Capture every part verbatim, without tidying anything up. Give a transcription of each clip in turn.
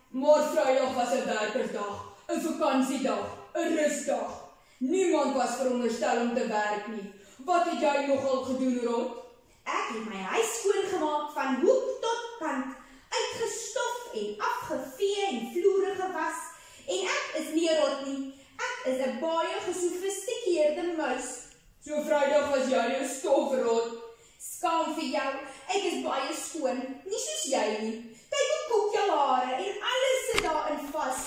Maar Vrydag was 'n werkersdag, 'n vakansiedag, 'n rustdag. Niemand was veronderstel om te werk nie. Wat het jy nogal gedoen, Rot? Ek het my huis skoongemaak van hoek tot kant, uitgestof en afgevee en vloere gewas. En ek is nie rot nie. Ek is 'n baie gesofistikeerde muis. So Vrydag was jy 'n stofrot. Skaam vir jou, ek is baie skoon, nie soos jy nie. Kyk hoe koek jou hare en alles sit daarin vas.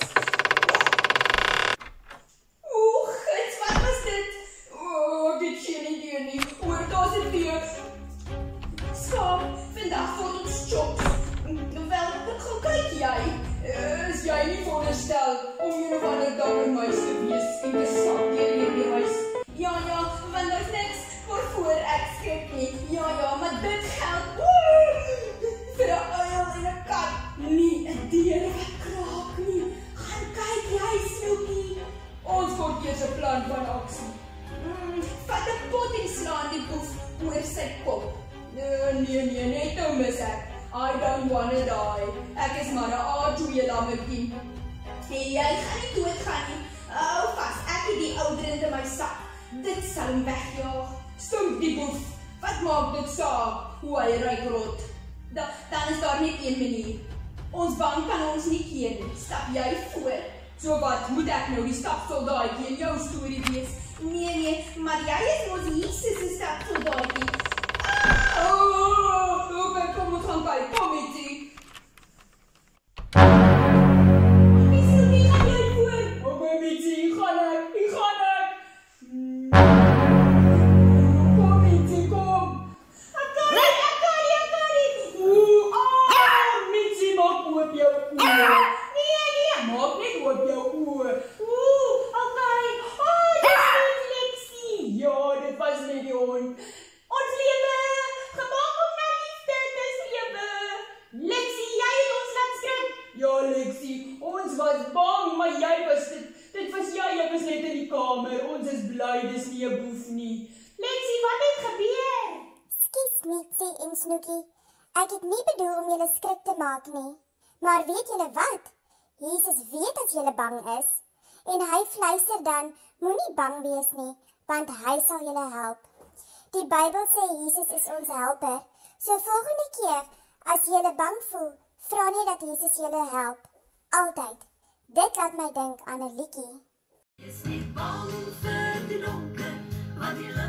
Oeh, gits, wat was dit? O, oh, dit sien nie hier nie. Oor, daar's 'n weer. Skaam, vandag word ons chops. Wel, gaan kyk jy. Uh, is jy nie veronderstel om een of ander dapper muis te wees en te sak deur hierdie huis? Ja, ja, want daar's niks waarvoor ek skrik nie. Ja, ja, maar dit geld woe, vir 'n uil en 'n kat. Nie 'n dier wat kraak nie. Gaan kyk jy, Snoekie. Ons kort eers 'n plan van aksie. Mm, vat 'n pot en slaan die boef oor sy kop. Uh, nee, nee, net nou mis ek. I don't wanna die. Ek is maar 'n A twee lammetjie. Hey, jy gaan nie doodgaan nie. Hou vas, ek het die ou drink in my sak. Dit sal hom wegjaag. Stink die boef. Wat maak dit saak hoe hy ruik, Rot? Da, dan is daar net een manier. Ons bank kan ons nie keer nie. Stap jy voor? So wat, moet ek nou die stapsoldaatjie in jou storie wees? Nee, nee, maar jy is mos Jesus se stapsoldaatjie. Oh, oké, kom ons gaan kyk. Kom, Mietsie. Mietsie, gaan jy voor? Oké, Mietsie, hier gaan ek, hier gaan ek. Hmm. Kom, Mietsie, kom. Ek kan nie, ek kan nie, ek kan nie. Oeh, ah, Mietsie, maak oop jou oor. Nee, nee. Maak net oop jou oor. Oeh, okay. Oh, dit is net Lexie. Ja, dit was net die hond. Ons lewe, gemaak om na liefde, dis lewe. Lexie, jy het ons laat skrik. Ja, Lexie, ons was bang, maar jy was dit. Dit was jy, jy was net in die kamer. Ons is bly, dis nie 'n boef nie. Lexie, wat het gebeur? Skus, Mietsie en Snoekie. Ek het nie bedoel om julle skrik te maak nie. Maar weet julle wat? Jesus weet dat julle bang is. En hy fluister dan, moenie bang wees nie, want hy sal julle help. Die Bybel sê Jesus is ons helper. So volgende keer, as julle bang voel, vra net dat Jesus julle help. Altyd. Dit laat my dink aan 'n liedjie. Is nie bang vir die donker, want die